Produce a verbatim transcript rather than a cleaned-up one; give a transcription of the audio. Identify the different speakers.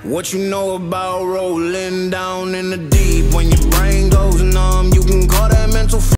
Speaker 1: What you know about rolling down in the deep when your brain goes